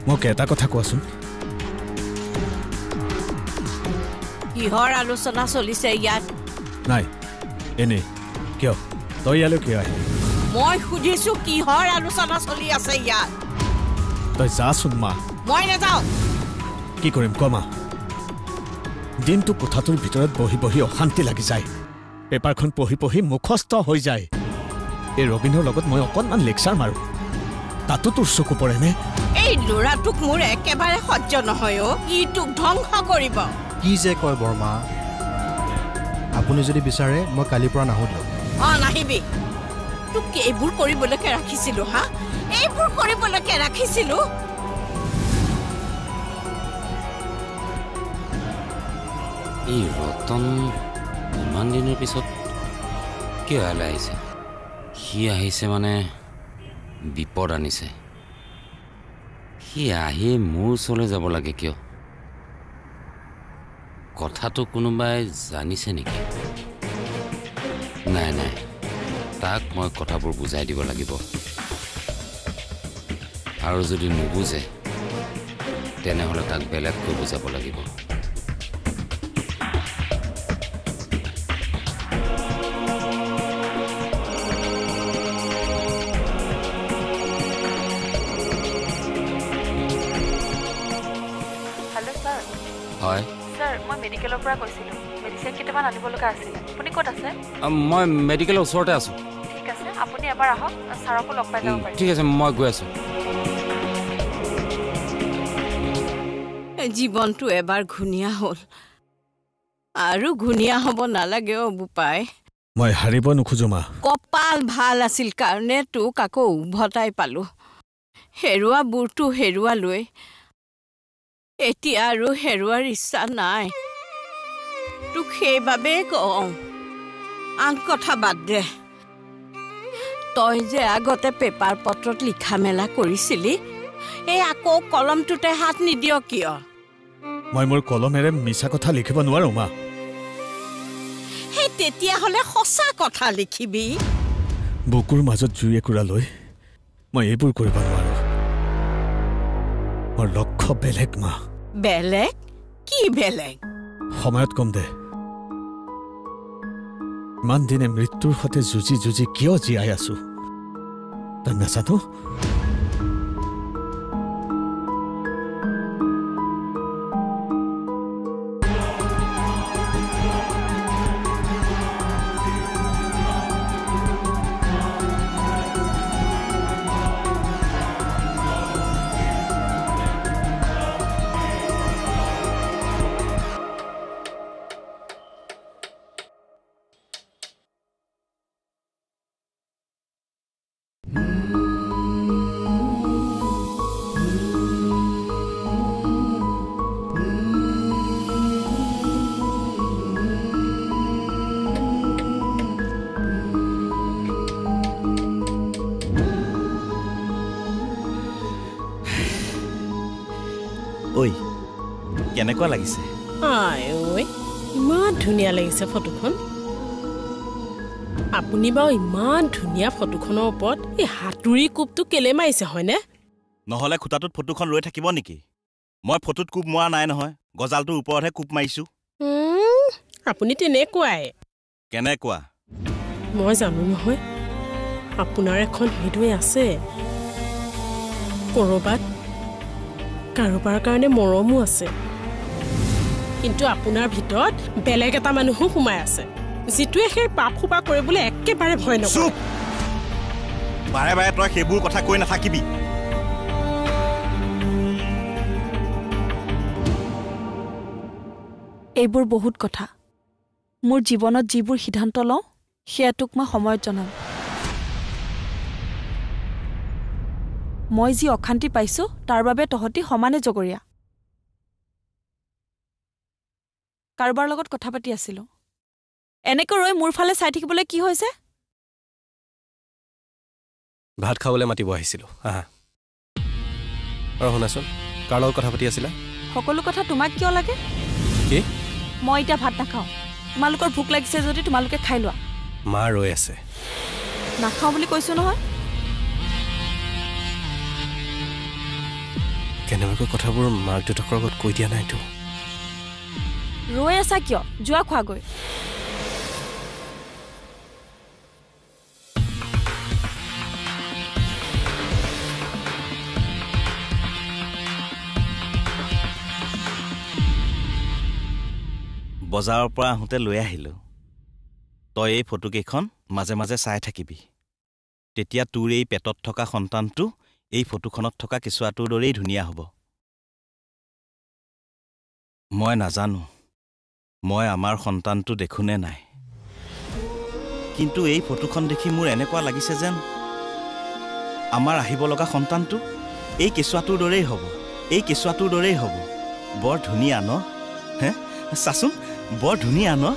মোক এটা কথা কোৱাচোন কিহৰ আলোচনা চলিছে ইয়াত নাই এনে কিয় তই ইয়ালৈ কিয় আহিলি মই সুধিছো কিহৰ আলোচনা চলি আছে ইয়াত তই যাচোন মা মই নাযাওঁ কি কৰিম কোৱা মা দিনটো কোঠাটোৰ ভিতৰত বহি বহি অশান্তি লাগি যায় পেপাৰখন পঢ়ি পঢ়ি মুখস্থ হৈ যায় এই ৰবিনৰ লগত মই অকণমান লেকচাৰ মাৰো তাতো তোৰ চকু পৰেনে এই ল'ৰাটোক মোৰ একেবাৰে সহ্য নহয় ই তোক ধ্বংস কৰিব কি যে কয় বৰমা আপুনি যদি বিচাৰে মই কালিৰ পৰা নাহো দিয়ক নাহিবি তোক এইবোৰ কৰিবলৈকে ৰাখিছিলো হা এইবোৰ কৰিবলৈকে ৰাখিছিলো এই ৰতন ইমান দিনৰ পিছত কিয় ইয়ালৈ আহিছে সি আহিছে মানে বিপদ আনিছে সি আহি মোৰ ওচৰলৈ যাব লাগে কিয় কথাটো কোনোবাই জানিছে নেকি নাই নাই তাক মই কথাবোৰ বুজাই দিব লাগিব আৰু যদি নুবুজে তেনেহ'লে তাক বেলেগকৈ বুজাব লাগিব হয় স্যার মই মেডিকেলৰ পৰা কৈছিলো মেডিচিন কেইটামান আনিব লগা আছিল আপুনি ক'ত আছে মই মেডিকেলৰ ওচৰতে আছো ঠিক আছে আপুনি এবাৰ আহক ছাৰকো লগ পাই যাব পাৰিব ঠিক আছে মই গৈ আছো জীৱনটো এবাৰ ঘূণীয়া হ'ল আৰু ঘূণীয়া হ'ব নালাগে বোপাই মই হাৰিব নোখোজো মা কপাল ভাল আছিল কাৰণে তোক আকৌ উভতাই পালো হেৰুৱা বুৰটো হেৰুৱালৈ এতিয়া আৰু হেৰুৱাৰ ইচ্ছা নাই তোক সেইবাবে কওঁ আন কথা বাদ দে তই যে আগতে পেপাৰ পত্ৰত লিখা মেলা কৰিছিলি এই আকৌ কলমটোতে হাত নিদিয় কিয় মই মোৰ কলমেৰে মিছা কথা লিখিব নোৱাৰো মা সেই তেতিয়াহ'লে সঁচা কথা লিখিবি বুকুৰ মাজত জুই একুৰা লৈ মই এইবোৰ কৰিব নোৱাৰো মোৰ লক্ষ্য বেলেগ মা বেলেগ কি বেলেগ সময়ত কম দে ইমান দিনে মৃত্যুৰ সৈতে যুঁজি যুঁজি কিয় জীয়াই আছো তই নাজানো ঐ কেনেকুৱা লাগিছে ইমান ধুনীয়া লাগিছে ফটোখন আপুনি বাৰু ইমান ধুনীয়া ফটোখনৰ ওপৰত এই হাতুৰি কোপটো কেলে মাৰিছে হয়নে নহ'লে খুটাটোত ফটোখন ৰৈ থাকিব নেকি মই ফটোত কোপ মৰা নাই নহয় গজালটোৰ ওপৰতহে কোপ মাৰিছো আপুনি তেনেকুৱাই কেনেকুৱা মই জানো নহয় আপোনাৰ এখন হৃদয় আছে কৰবাত কাৰোবাৰ কাৰণে মৰমো আছে কিন্তু আপোনাৰ ভিতৰত বেলেগ এটা মানুহো সোমাই আছে যিটোৱে সেই পাপ খোপা কৰিবলৈ একেবাৰে ভয় নকৰে বাৰে বাৰে তই সেইবোৰ কথা কৈ নাথাকিবি এইবোৰ বহুত কথা মোৰ জীৱনত যিবোৰ সিদ্ধান্ত লওঁ সেয়া তোক মই সময়ত জনাম মই যি অশান্তি পাইছো তাৰ বাবে তহতি সমানে জগৰীয়া কাৰোবাৰ লগত কথা পাতি আছিলো এনেকৈ ৰৈ মোৰ ফালে চাই থাকিবলৈ কি হৈছে ভাত খাবলৈ মাতিব আহিছিলো আহা আৰু শুনাচোন কাৰ লগত কথা পাতি আছিলা সকলো কথা তোমাক কিয় লাগে কি মই এতিয়া ভাত নাখাওঁ তোমালোকৰ ভোক লাগিছে যদি তোমালোকে খাই লোৱা মা ৰৈ আছে নাখাওঁ বুলি কৈছো নহয় কেনেবাকৈ কথাবোৰ মাক দেউতাকৰ আগত কৈ দিয়া নাইতো ৰৈ আছা কিয় যোৱা খোৱাগৈ বজাৰৰ পৰা আহোঁতে লৈ আহিলোঁ তই এই ফটোকেইখন মাজে মাজে চাই থাকিবি তেতিয়া তোৰ এই পেটত থকা সন্তানটো এই ফটোখনত থকা কেঁচুৱাটোৰ দৰেই ধুনীয়া হ'ব মই নাজানো মই আমাৰ সন্তানটো দেখোনে নাই কিন্তু এই ফটোখন দেখি মোৰ এনেকুৱা লাগিছে যেন আমাৰ আহিব লগা সন্তানটো এই কেঁচুৱাটোৰ দৰেই হ'ব এই কেঁচুৱাটোৰ দৰেই হ'ব বৰ ধুনীয়া ন হে চাচোন বৰ ধুনীয়া ন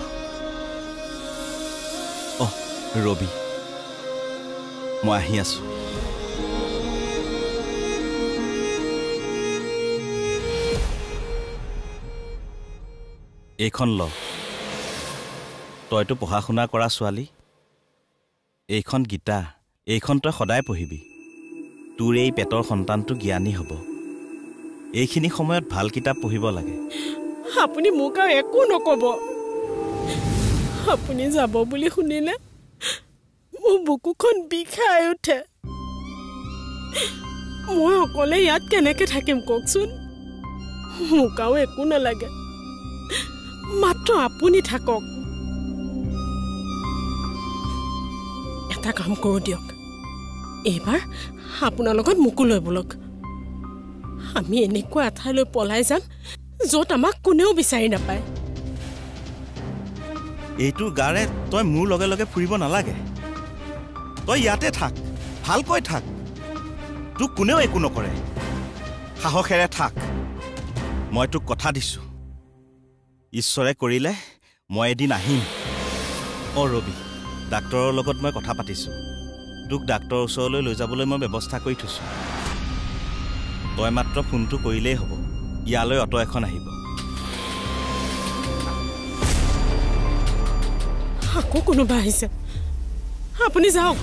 ৰবি মই আহি আছো এইখন ল তইতো পঢ়া শুনা কৰা ছোৱালী এইখন গীতা এইখন তই সদায় পঢ়িবি তোৰ এই পেটৰ সন্তানটো জ্ঞানী হ'ব এইখিনি সময়ত ভাল কিতাপ পঢ়িব লাগে আপুনি মোক আৰু একো নকব আপুনি যাব বুলি শুনিলে মোৰ বুকুখন বিষাই উঠে মই অকলে ইয়াত কেনেকে থাকিম কওকচোন মোক আৰু একো নালাগে মাত্ৰ আপুনি থাকক এটা কাম কৰোঁ দিয়ক এইবাৰ আপোনাৰ লগত মোকো লৈ বলক আমি এনেকুৱা এঠাইলৈ পলাই যাম য'ত আমাক কোনেও বিচাৰি নাপায় এইটো গাৰে তই মোৰ লগে লগে ফুৰিব নালাগে তই ইয়াতে থাক ভালকৈ থাক তোক কোনেও একো নকৰে সাহসেৰে থাক মই তোক কথা দিছোঁ ঈশ্বৰে কৰিলে মই এদিন আহিম ৰবি ডাক্তৰৰ লগত মই কথা পাতিছোঁ তোক ডাক্তৰৰ ওচৰলৈ লৈ যাবলৈ মই ব্যৱস্থা কৰি থৈছোঁ তই মাত্ৰ ফোনটো কৰিলেই হ'ব ইয়ালৈ অটো এখন আহিব আকৌ কোনোবা আহিছে আপুনি যাওক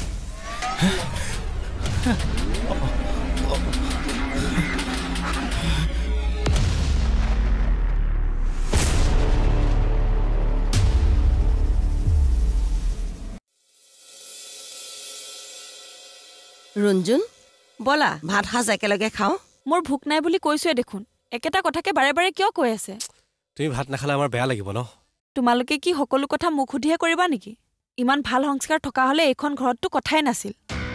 ৰঞ্জুন বলা ভাত সাজ একেলগে খাওঁ মোৰ ভোক নাই বুলি কৈছোৱে দেখোন একেটা কথাকে বাৰে বাৰে কিয় কৈ আছে তুমি ভাত নাখালে আমাৰ বেয়া লাগিব ন তোমালোকে কি সকলো কথা মুখ সুধিহে কৰিবা নেকি ইমান ভাল সংস্কাৰ থকা হলে এইখন ঘৰতটো কথাই নাছিল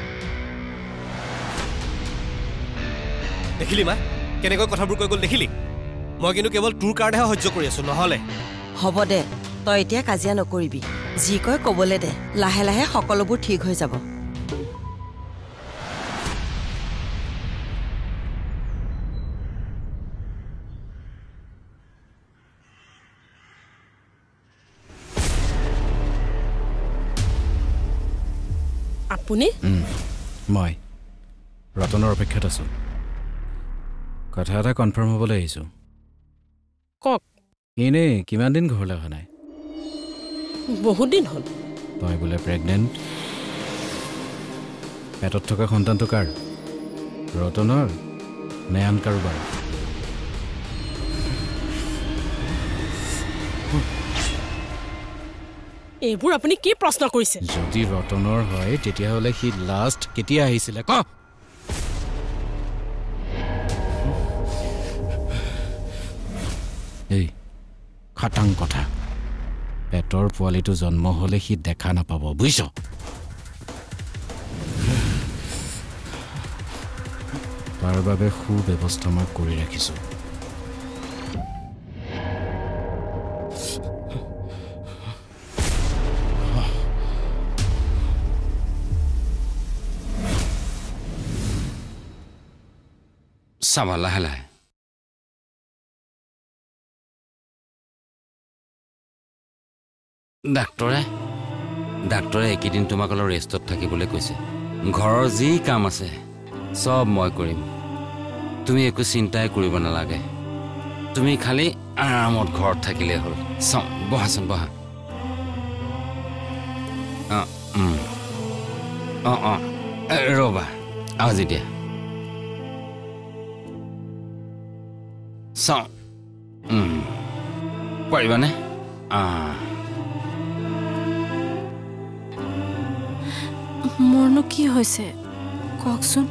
দেখিলি মা কেনেকৈ কথাবোৰ কৈ গ'ল দেখিলি মই কিন্তু কেৱল তোৰ কাৰণেহে সহ্য কৰি আছো নহলে হ'ব দে তই এতিয়া কাজিয়া নকৰিবি যি কয় ক'বলৈ দে লাহে লাহে সকলোবোৰ ঠিক হৈ যাব আপুনি মই ৰতনৰ অপেক্ষাত আছো কথা এটা কনফাৰ্ম হ'বলৈ আহিছোঁ কওক এনেই কিমান দিন ঘৰলৈ অহা নাই বহুত দিন হ'ল তই বোলে প্ৰেগনেণ্ট পেটত থকা সন্তানটো কাৰ ৰতনৰ নে আন কাৰোবাৰ এইবোৰ আপুনি কি প্ৰশ্ন কৰিছে যদি ৰতনৰ হয় তেতিয়াহ'লে সি লাষ্ট কেতিয়া আহিছিলে ক এই খাটাং কথা পেটৰ পোৱালিটো জন্ম হ'লে সি দেখা নাপাব বুজিছ তাৰ বাবে সুব্যৱস্থা মই কৰি ৰাখিছোঁ চাবা লাহে লাহে ডাক্তৰে এইকেইদিন তোমাক অলপ ৰেষ্টত থাকিবলৈ কৈছে ঘৰৰ যি কাম আছে সব মই কৰিম তুমি একো চিন্তাই কৰিব নালাগে তুমি খালি আৰামত ঘৰত থাকিলে হ'ল চাওঁ বহাচোন বহা ৰ'বা আজি দিয়া চাওঁ পাৰিবানে মোৰনো কি হৈছে কওকচোন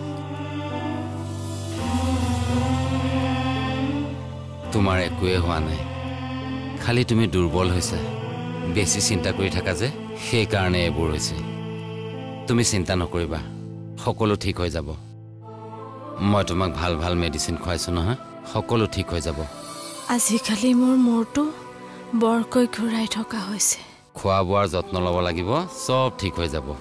তোমাৰ একোৱে হোৱা নাই খালি তুমি দুৰ্বল হৈছা বেছি চিন্তা কৰি থাকা যে সেইকাৰণে এইবোৰ হৈছে তুমি চিন্তা নকৰিবা সকলো ঠিক হৈ যাব মই তোমাক ভাল ভাল মেডিচিন খুৱাইছো নহয় সকলো ঠিক হৈ যাব আজিকালি মোৰ মূৰটো বৰকৈ ঘূৰাই থকা হৈছে খোৱা বোৱাৰ যত্ন ল'ব লাগিব সব ঠিক হৈ যাব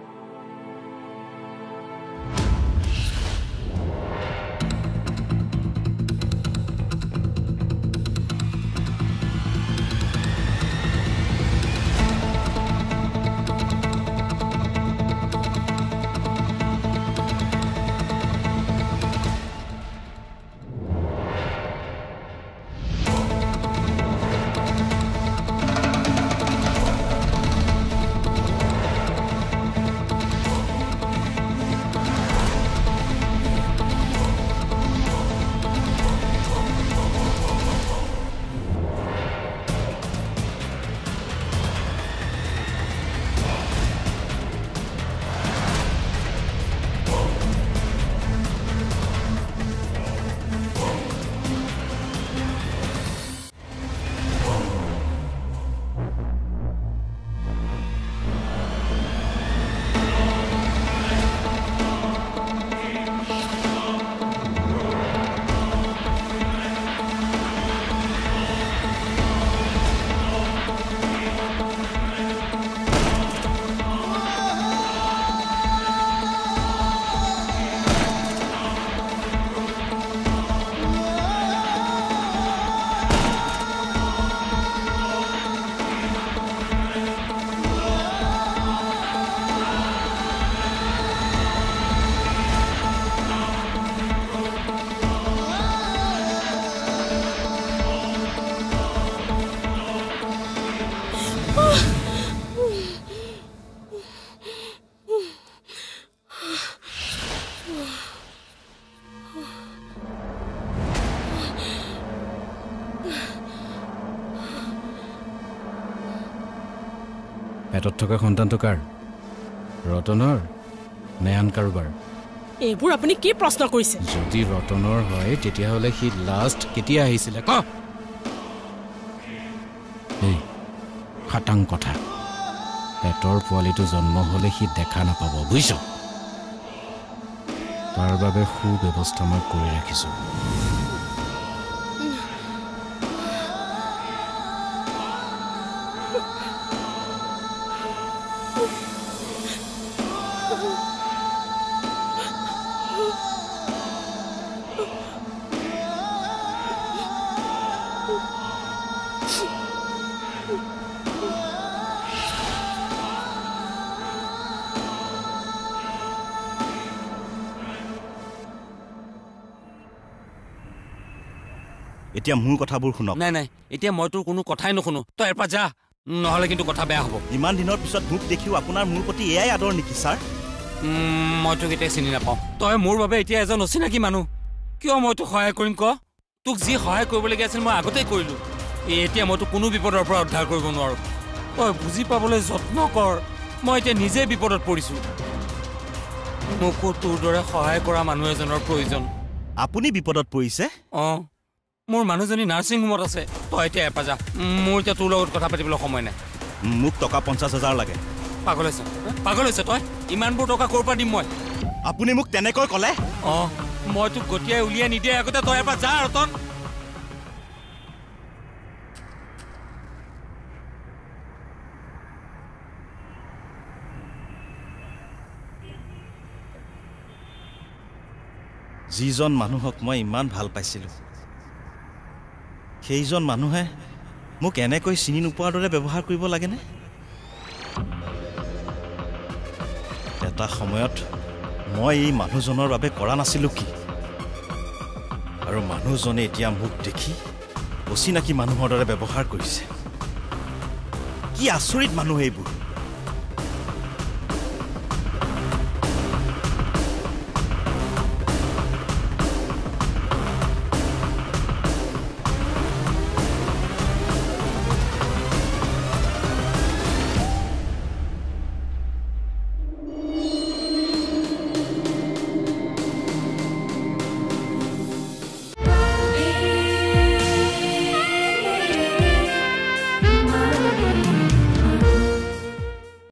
পেটত থকা সন্তানটো কাৰ ৰতনৰ নে আন কাৰোবাৰ এইবোৰ আপুনি কি প্ৰশ্ন কৰিছে যদি ৰতনৰ হয় তেতিয়াহ'লে সি লাষ্ট কেতিয়া আহিছিলে ক এই খাটাং কথা পেটৰ পোৱালিটো জন্ম হ'লে সি দেখা নাপাব বুজিছ তাৰ বাবে সুব্যৱস্থা মই কৰি ৰাখিছোঁ এতিয়া মোৰ কথাবোৰ শুনক নাই নাই এতিয়া মই তোৰ কোনো কথাই নুশুনো তই এৰপা যা নহ'লে কিন্তু কথা বেয়া হ'ব ইমান দিনৰ পিছত মোক দেখিও আপোনাৰ মোৰ প্ৰতি এয়াই আদৰ নেকি ছাৰ মই তোক এতিয়া চিনি নাপাওঁ তই মোৰ বাবে এতিয়া এজন অচিনাকি মানুহ কিয় মই তোক সহায় কৰিম ক তোক যি সহায় কৰিবলগীয়া আছিল মই আগতেই কৰিলোঁ এতিয়া মই তোক কোনো বিপদৰ পৰা উদ্ধাৰ কৰিব নোৱাৰোঁ তই বুজি পাবলৈ যত্ন কৰ মই এতিয়া নিজে বিপদত পৰিছোঁ মোকো তোৰ দৰে সহায় কৰা মানুহ এজনৰ প্ৰয়োজন আপুনি বিপদত পৰিছে অঁ মোৰ মানুহজনী নাৰ্ছিং হোমত আছে তই এতিয়া এপা যা মোৰ এতিয়া তোৰ লগত কথা পাতিবলৈ সময় নাই মোক টকা 50,000 লাগে পাগল হৈছে তই ইমানবোৰ টকা ক'ৰ পৰা দিম মই আপুনি মোক তেনেকৈ ক'লে অঁ মই তোক গতিয়াই উলিয়াই নিদিয়ে আগতে তই এপা যা ৰতন যিজন মানুহক মই ইমান ভাল পাইছিলোঁ সেইজন মানুহে মোক এনেকৈ চিনি নোপোৱাৰ দৰে ব্যৱহাৰ কৰিব লাগেনে এটা সময়ত মই এই মানুহজনৰ বাবে কৰা নাছিলোঁ কি আৰু মানুহজনে এতিয়া মোক দেখি অচিনাকি মানুহৰ দৰে ব্যৱহাৰ কৰিছে কি আচৰিত মানুহ এইবোৰ